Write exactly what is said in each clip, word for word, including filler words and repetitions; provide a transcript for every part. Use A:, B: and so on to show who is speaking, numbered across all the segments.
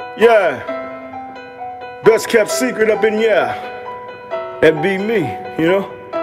A: Yeah, best kept secret up in yeah, that be me, you know.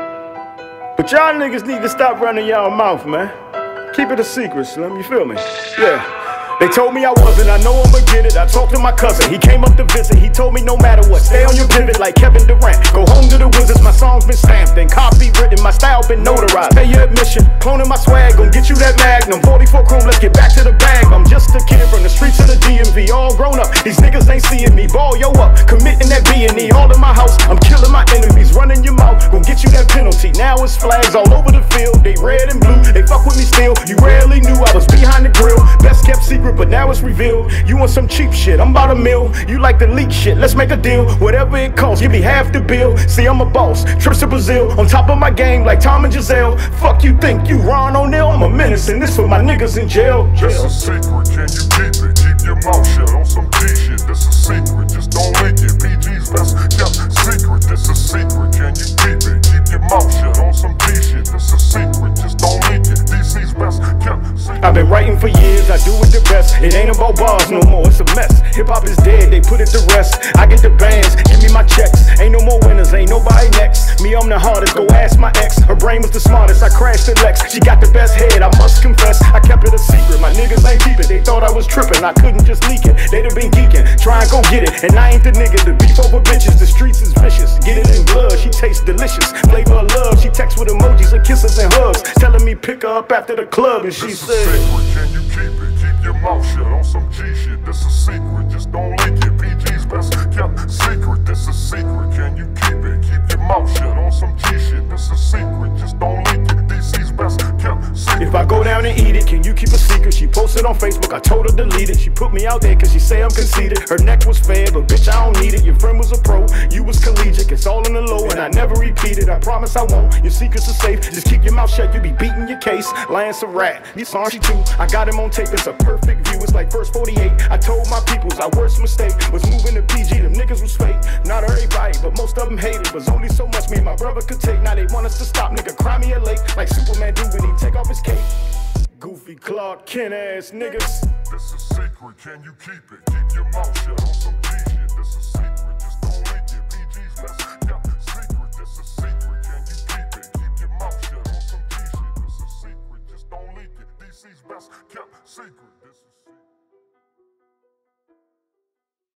A: But y'all niggas need to stop running y'all mouth, man. Keep it a secret, Slim, you feel me? Yeah. They told me I wasn't, I know I'ma get it. I talked to my cousin, he came up to visit. He told me no matter what, stay on your pivot like Kevin Durant. Go home to the Wizards, my song's been stamped and copywritten, my style been notarized. Pay your admission, cloning my swag, gon' get you that Magnum. forty-four chrome, let's get back to the bag. I'm just a kid from the streets of the D M V, all grown up. These niggas ain't seeing me, ball yo up, committing that B and E. All in my house, I'm killing my enemies, running your mouth, gon' get you that penalty. Now it's flags all over the field, they red and blue, they fuck with me still. You rarely knew I was behind the grill, best kept secret, but now it's revealed. You want some cheap shit, I'm about a mill. You like the leak shit, let's make a deal. Whatever it costs, give me half the bill. See, I'm a boss, trips to Brazil, on top of my game like Tom and Giselle. Fuck you think you Ron O'Neal? I'm a menace, and this for my niggas in jail.
B: This a secret, can you keep it? Keep your mouth shut on some G shit. This a secret, just don't leak it. P G's best kept secret. This a secret, can you keep it? Keep your mouth shut on some G shit. This a secret, just don't leak it. D C's best kept secret.
A: I've been writing for years, I do it the best. It ain't about bars no more, it's a mess. Hip hop is dead, they put it to rest. I get the bands, give me my checks. Ain't no more winners, ain't nobody next. Me, I'm the hardest, go ask my ex. Her brain was the smartest, I crashed the Lex. She got the best head, I must confess. I kept it a secret, my niggas ain't keep it. They thought I was tripping, I couldn't just leak it. They'd have been geeking, try and go get it. And I ain't the nigga to beef over bitches. The streets is vicious, get it in blood, she tastes delicious. Flavor of love, she texts with emojis and kisses and hugs, telling me pick her up after the club. And she
B: this
A: said,
B: a secret, can you keep it? Keep your mouth shut on some G shit. This a secret, just don't leak it. P G's best kept secret. This a secret, can you keep it? Keep your mouth shut on some G shit. This a secret, just don't leak it. D C's best kept secret.
A: If I go down and eat it, can you keep a secret? She posted on Facebook, I told her delete it. She put me out there cause she say I'm conceited. Her neck was fair, but bitch I don't need it. Your friend was a pro, you was collegiate. It's all in the low and I never repeat it. I promise I won't, your secrets are safe. Just keep your mouth shut, you be beating your case. Lance a rat, these songs she too. I got him on tape, it's a perfect view. It's like verse forty-eight. I told my peoples our worst mistake was moving to P G. Them niggas was fake, not everybody, but most of them hated. Was only so much me and my brother could take. Now they want us to stop, nigga, cry me a lake like Superman do when he take off his cape. Goofy Clark Kent ass niggas.
B: This a secret, can you keep it? Keep your mouth shut on some G shit. This a secret.